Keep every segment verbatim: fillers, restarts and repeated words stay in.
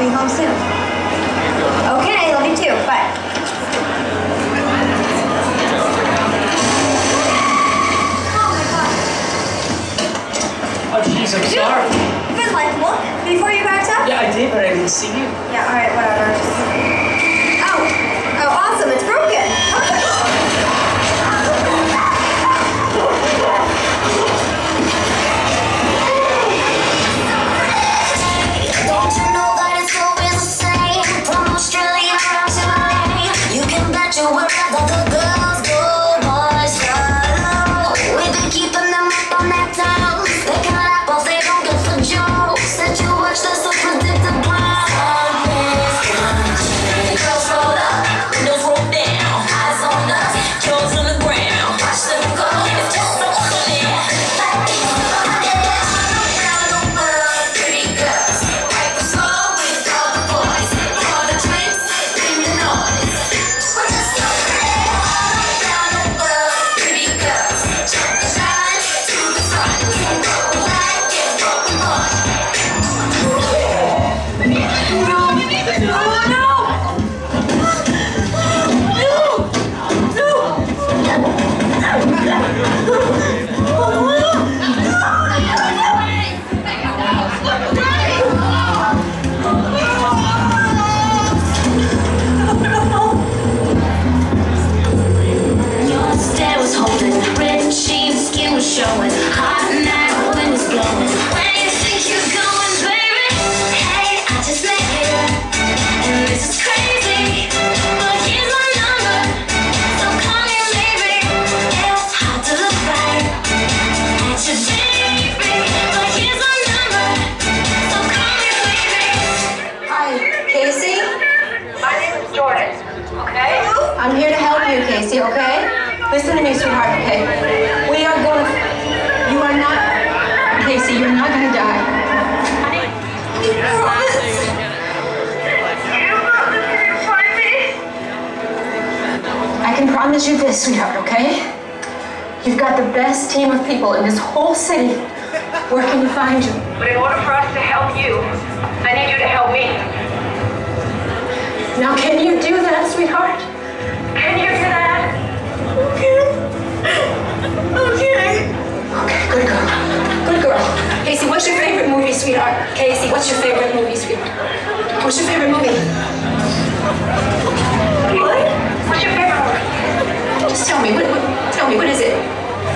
be home soon. Okay, love you too. Bye. Oh, jeez, I'm sorry. You guys like the look before you backed up? Yeah, I did, but I didn't see you. Yeah, all right, whatever. Just... Oh, oh, awesome! It's broken. Don't you know that it's always the same? From Australia down to L A, you can bet you wherever the girls go, boys follow. We've been keeping them up on that town. They can laugh, but they don't get the jokes. That you watch, they're so predictable. Something's gonna change. Girls roll up, windows roll down, eyes on us, toes on the ground. Watch them go, it's just so funny. Like these around the world, pretty girls. Right the slow with all the boys. All the drinks, bring the noise. We're just so pretty all around the world, pretty girls. Jump the line to the front. What we like and what we want. Your stare was holding, red sheets, skin was showing, hot night, wind was blowing. Where do you think you're going, baby? Hey, I just met you, and this is crazy, but here's my number, so call me maybe. It's hard to look right at your baby, but here's my number, so call me maybe. Hi, Casey. My name is Jordan, okay? I'm here to help you, Casey. Okay? Listen to me, sweetheart. Okay? We are going. You are not, Casey. You're not going to die. You promise you'll find me? I can promise you this, sweetheart. Okay? You've got the best team of people in this whole city working to find you. But in order for us to help you, I need you to help me. Now, can you do that, sweetheart? Can you do that? Okay. Okay. Okay, good girl. Good girl. Casey, what's your favorite movie, sweetheart? Casey, what's your favorite movie, sweetheart? What's your favorite movie? What? What's your favorite movie? Just tell me. What, what, tell me, what is it?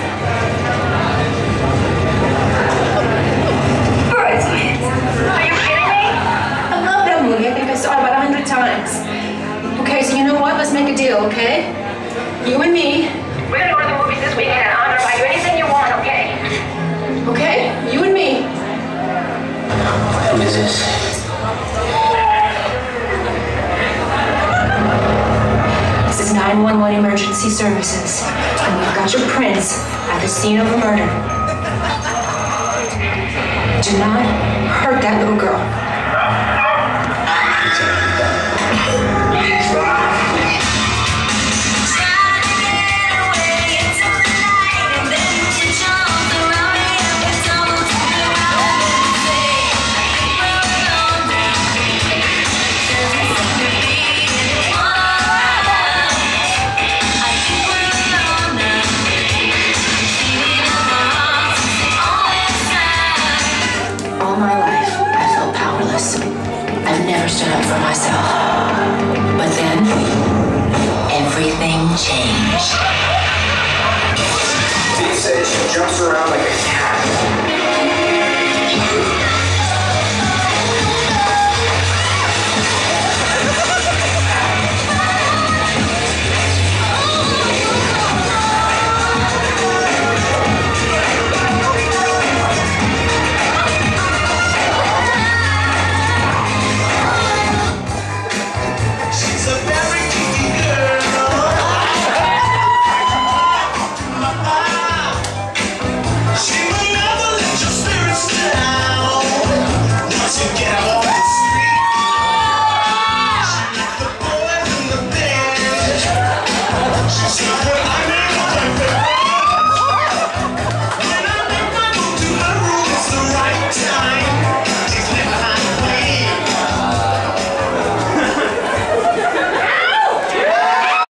Bird Science. Are you kidding me? I love that movie. I think I saw it about a hundred times. Okay, so you know what? Let's make a deal, okay? You and me. We're gonna go to the movies this weekend and I'm gonna buy you anything you want, okay? Okay? You and me. What is this? This is nine one one Emergency Services. And we've got your prince at the scene of a murder. Do not hurt that little girl. All my life, I felt powerless. I've never stood up for myself. But then, everything changed. Dee said she jumps around like a cat.